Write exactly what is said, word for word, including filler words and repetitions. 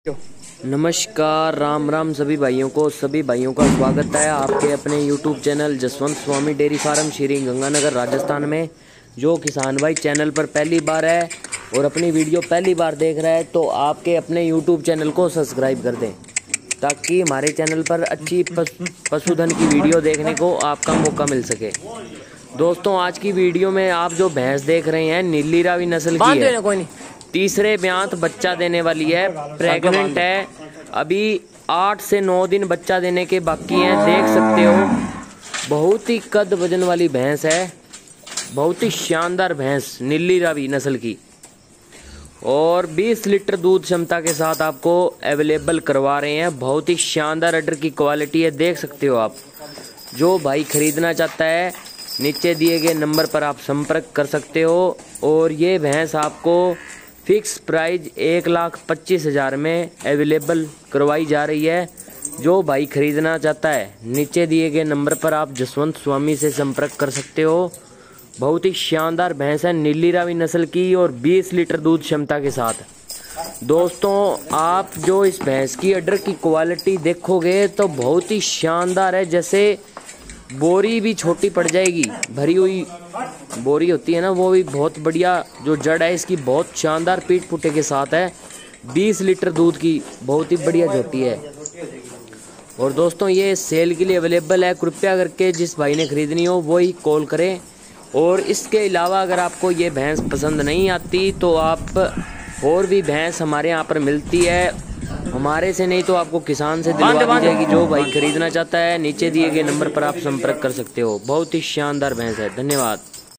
नमस्कार, राम राम सभी भाइयों को सभी भाइयों का स्वागत है आपके अपने YouTube channel Jaswant Swami dairy farm Sri Ganganagar Rajasthan में। जो किसान भाई चैनल पर पहली बार है और अपनी वीडियो पहली बार देख रहा है तो आपके अपने यूट्यूब चैनल को सब्सक्राइब कर दें ताकि हमारे चैनल पर अच्छी पशुधन की वीडियो देखने को आपका मौका मिल सके। दोस्तों, आज की वीडियो में आप जो भैंस देख रहे हैं नीली रावी नस्ल की है, तीसरे ब्यांत बच्चा देने वाली है, प्रेग्नेंट है, अभी आठ से नौ दिन बच्चा देने के बाकी हैं। देख सकते हो बहुत ही कद वजन वाली भैंस है, बहुत ही शानदार भैंस नीली रावी नस्ल की, और बीस लीटर दूध क्षमता के साथ आपको अवेलेबल करवा रहे हैं। बहुत ही शानदार अडर की क्वालिटी है, देख सकते हो आप। जो भाई खरीदना चाहता है नीचे दिए गए नंबर पर आप संपर्क कर सकते हो। और ये भैंस आपको फिक्स प्राइस एक लाख पच्चीस हज़ार में अवेलेबल करवाई जा रही है। जो भाई खरीदना चाहता है नीचे दिए गए नंबर पर आप जसवंत स्वामी से संपर्क कर सकते हो। बहुत ही शानदार भैंस है नीली रावी नस्ल की और बीस लीटर दूध क्षमता के साथ। दोस्तों, आप जो इस भैंस की अडर की क्वालिटी देखोगे तो बहुत ही शानदार है, जैसे बोरी भी छोटी पड़ जाएगी, भरी हुई बोरी होती है ना, वो भी बहुत बढ़िया। जो जड़ है इसकी बहुत शानदार पीठ पुट्टे के साथ है, बीस लीटर दूध की बहुत ही बढ़िया झोटी है। और दोस्तों, ये सेल के लिए अवेलेबल है, कृपया करके जिस भाई ने खरीदनी हो वो ही कॉल करें। और इसके अलावा अगर आपको ये भैंस पसंद नहीं आती तो आप और भी भैंस हमारे यहाँ पर मिलती है, हमारे से नहीं तो आपको किसान से दिलवा दी जाएगी। जो भाई खरीदना चाहता है नीचे दिए गए नंबर पर आप संपर्क कर सकते हो। बहुत ही शानदार भैंस है। धन्यवाद।